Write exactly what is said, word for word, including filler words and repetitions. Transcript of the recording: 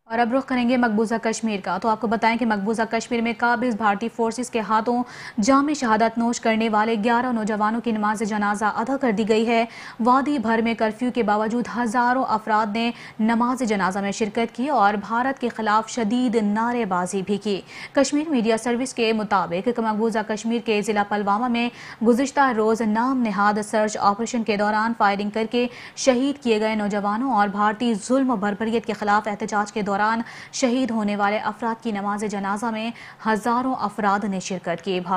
और अब रुख करेंगे मकबूजा कश्मीर का। तो आपको बताएं कि मकबूजा कश्मीर में काबिज भारतीय फोर्सेस के हाथों जाम शहादत नोश करने वाले ग्यारह नौजवानों की नमाज जनाजा अदा कर दी गई है। वादी भर में कर्फ्यू के बावजूद हजारों अफराद ने नमाज जनाजा में शिरकत की और भारत के खिलाफ शदीद नारेबाजी भी की। कश्मीर मीडिया सर्विस के मुताबिक मकबूजा कश्मीर के जिला पुलवामा में गुज़िश्ता रोज नाम नेहाद सर्च ऑपरेशन के दौरान फायरिंग करके शहीद किए गए नौजवानों और भारतीय जुल्म बर्बरियत के खिलाफ एहतजाज के दौरान शहीद होने वाले अफराद की नमाज जनाजा में हजारों अफराद ने शिरकत की।